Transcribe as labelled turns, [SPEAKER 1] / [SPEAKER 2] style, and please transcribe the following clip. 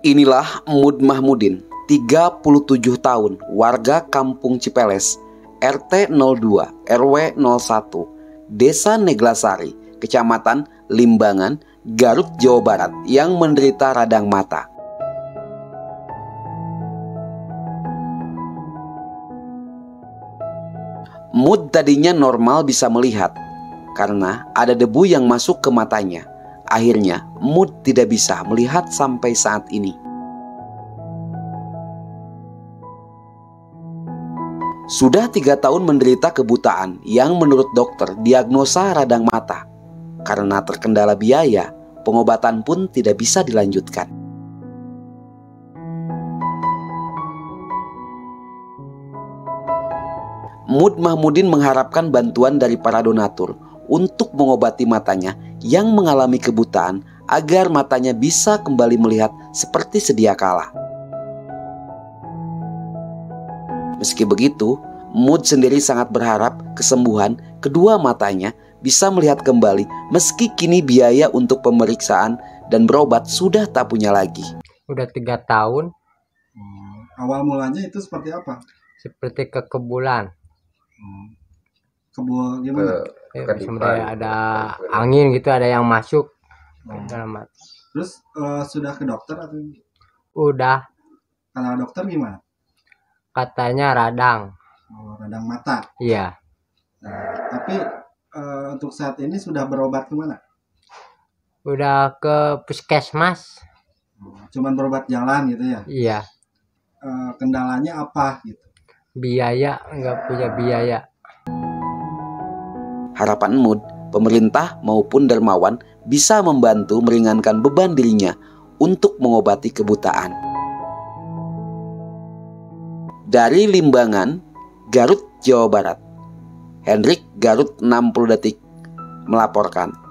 [SPEAKER 1] Inilah Mud Mahmudin, 37 tahun, warga Kampung Cipeles, RT 02, RW 01, Desa Neglasari, Kecamatan Limbangan, Garut, Jawa Barat, yang menderita radang mata. Mud tadinya normal bisa melihat karena ada debu yang masuk ke matanya. Akhirnya Mud tidak bisa melihat sampai saat ini. Sudah 3 tahun menderita kebutaan yang menurut dokter diagnosa radang mata. Karena terkendala biaya, pengobatan pun tidak bisa dilanjutkan. Mud Mahmudin mengharapkan bantuan dari para donatur untuk mengobati matanya yang mengalami kebutaan agar matanya bisa kembali melihat seperti sedia kala. Meski begitu, Mud sendiri sangat berharap kesembuhan kedua matanya bisa melihat kembali meski kini biaya untuk pemeriksaan dan berobat sudah tak punya lagi.
[SPEAKER 2] Udah 3 tahun.
[SPEAKER 3] Awal mulanya itu seperti apa?
[SPEAKER 2] Seperti kekebulan.
[SPEAKER 3] Kebul gimana?
[SPEAKER 2] Sebenarnya ada angin gitu, ada yang masuk dalam mata.
[SPEAKER 3] Terus sudah ke dokter atau?
[SPEAKER 2] Udah.
[SPEAKER 3] Kata dokter gimana?
[SPEAKER 2] Katanya radang.
[SPEAKER 3] Radang mata.
[SPEAKER 2] Iya.
[SPEAKER 3] Tapi untuk saat ini sudah berobat kemana?
[SPEAKER 2] Udah ke puskesmas.
[SPEAKER 3] Cuman berobat jalan gitu ya?
[SPEAKER 2] Iya.
[SPEAKER 3] Kendalanya apa gitu?
[SPEAKER 2] Biaya, nggak punya biaya.
[SPEAKER 1] Harapan Mud, pemerintah maupun dermawan bisa membantu meringankan beban dirinya untuk mengobati kebutaan. Dari Limbangan, Garut, Jawa Barat, Hendrik Garut 60 Detik melaporkan.